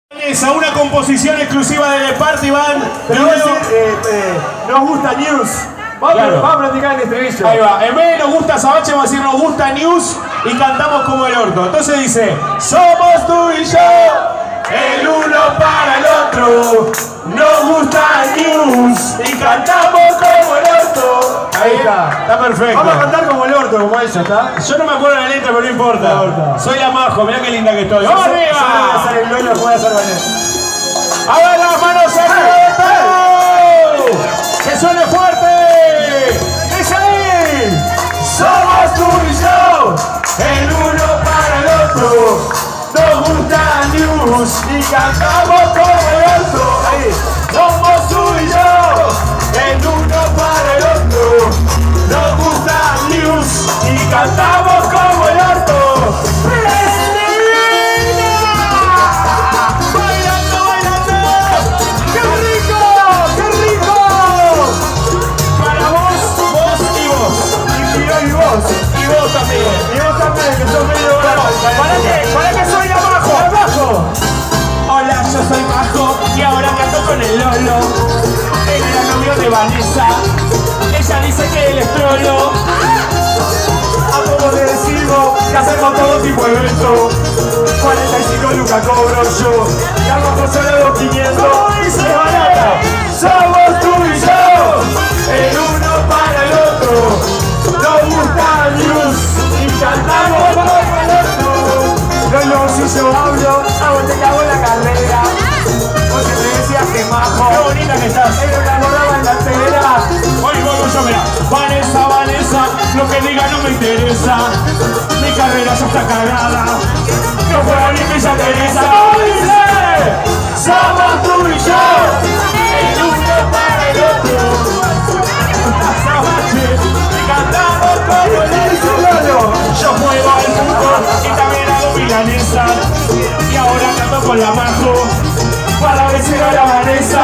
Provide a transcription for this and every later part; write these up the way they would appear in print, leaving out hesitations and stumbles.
A una composición exclusiva de The Party Band. Pero nos gusta News. Vamos a platicar el estribillo. Ahí va. En vez de nos gusta Sabache, vamos a decir nos gusta News y cantamos como el orto. Entonces dice: somos tú y yo, el uno para el otro. Nos gusta News y cantamos como el orto. Ahí está. Está perfecto. Vamos a cantar como el orto, como ella, ¿está? Yo no me acuerdo la letra, pero no importa. Soy la Majo, mirá qué linda que estoy. ¡Vamos arriba! Yo voy a hacer el Lolo, voy a hacer Vanessa. ¡A ver las manos arriba de todo! ¡Que suene fuerte! ¡Dice ahí! Somos tú y yo, el uno para el otro. Nos gusta News y cantamos como el otro. Ahí. Somos tú y yo, el uno para el otro. Nos gusta News y cantamos como el orto. Y vos también, que sos medio bravo. ¿Para qué soy la Majo? Hola, yo soy Majo y ahora canto con el Lolo. Él era novio de Vanessa. Ella dice que él es trolo. A todos le decimos que hacemos todo tipo de evento. 45 lucas cobro yo. Y al Majo solo 2.500. ¡Es barata! Somos tú y yo, el uno para el otro. Nos gusta News y cantamos como el otro. Lolo, si yo hablo, a vos te cago en la carrera. Vos siempre decías que Majo. Qué bonita que estás. Pero la borraba en la tela. Voy yo, mira. Vanessa, lo que diga no me interesa. Mi carrera ya está cagada. No juega ni Villa Teresa. ¡Dice! Somos tú y yo, el uno para el otro. Y cantamos como el otro. Yo juego al fútbol y también hago milanesa. Y ahora canto con la Majo para vencer a la Vanessa.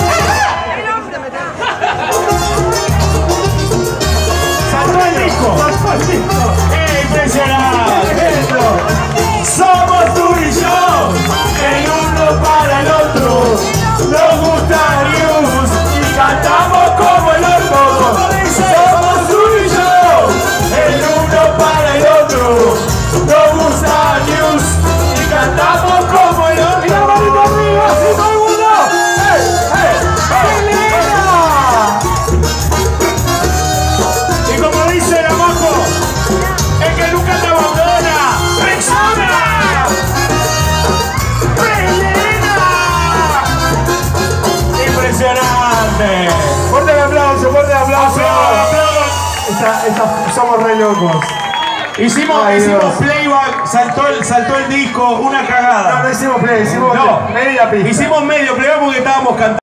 ¡Saltó el disco! ¡Impresionante! Somos tú y yo, el uno para el otro. Nos gusta News y cantamos como el otro. Somos tú y yo, el uno para el otro. Nos gusta News y cantamos como el otro. ¡Y la manita arriba! ¡Sí, todo el mundo! Y como dice la Majo, el que nunca te abandona, ¡reacciona! ¡Impresionante! ¡Fuerte el aplauso, fuerte el aplauso! Somos re locos. Hicimos playback, saltó el disco, una cagada. No hicimos play, hicimos media pista. Hicimos medio playback porque estábamos cantando.